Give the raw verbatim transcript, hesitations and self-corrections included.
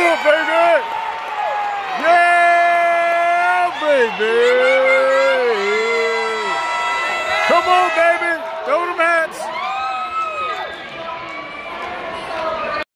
it, baby. Yeah, baby. Come on, baby. Throw them hats.